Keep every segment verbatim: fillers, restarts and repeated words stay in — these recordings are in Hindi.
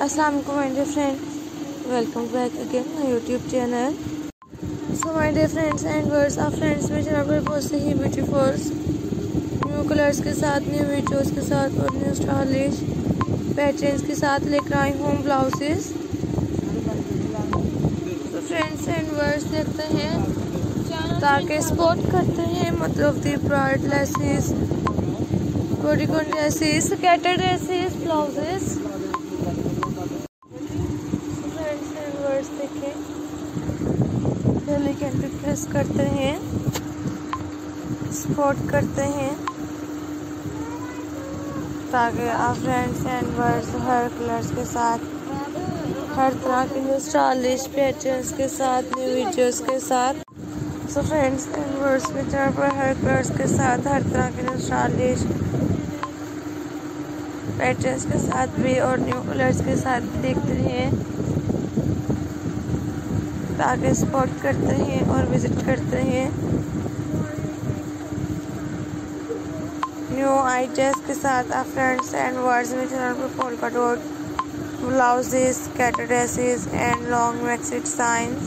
Assalamu alaikum my dear friend, welcome back again my YouTube channel. So my dear friends and viewers, आप फ्रेंड्स में चैनल पर बहुत से ही ब्यूटीफुल्स न्यू कलर्स के साथ, न्यू वीडियोस के साथ और न्यू स्टाइलिश पैटर्न्स के साथ लेकर आई हूँ ब्लाउजेस। तो फ्रेंड्स एंड व्यूअर्स देखते हैं ताकि स्पॉट करते हैं मतलब the bride laces, bodycon dresses, scatter dresses, blouses. Friends and viewers देखें एलिगेंट प्रेस करते हैं, स्पॉट करते हैं ताकि आप फ्रेंड्स एंड व्यूअर्स हर कलर्स के साथ, हर तरह के न्यू स्टाइलिश पैटर्न्स के साथ, न्यू वीडियोस के साथ। सो फ्रेंड्स एंड व्यूअर्स में जहाँ पर हर कलर्स के साथ, हर तरह के न्यू स्टाइलिश पैटर्न्स के साथ भी और न्यू कलर्स के साथ देखते हैं ताकि स्पॉट करते हैं और विजिट करते हैं न्यू आइडियाज के साथ। आप फ्रेंड्स एंड वर्ड्स में चैनल पर polka dot blouses, scatter dresses and long maxi designs,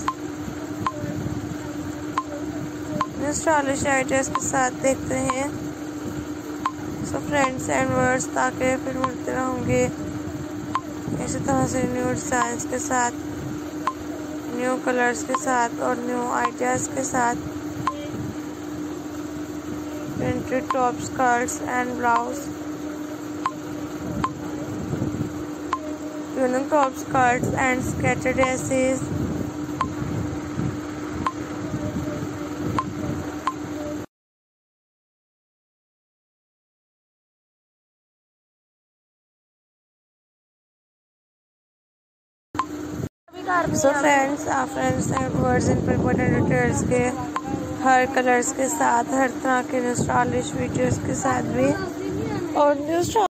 new stylish ideas के साथ देखते हैं। सो फ्रेंड्स एंड वर्ड्स ताकि फिर मिलते रहूँगे इसी तरह से न्यू डिजाइंस के साथ, न्यू कलर्स के साथ और न्यू आइडियाज़ के साथ। Printed top, skirts and blouse, unique top, skirts and scatter dresses, so friends आप फ्रेंड्स एंड वर्ड्स इन पर इम्पोर्टेंट डिटेल्स के हर कलर्स के साथ, हर तरह के न्यू स्टाइलिश वीडियोस के साथ भी और न्यू